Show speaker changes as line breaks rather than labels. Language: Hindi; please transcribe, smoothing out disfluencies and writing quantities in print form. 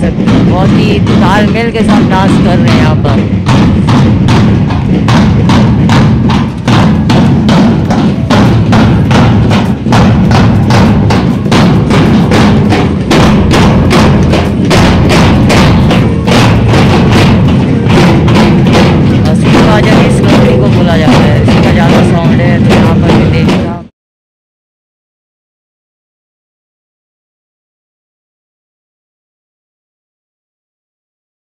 सकते हैं। बहुत ही तालमेल के साथ डांस कर रहे हैं यहाँ पर।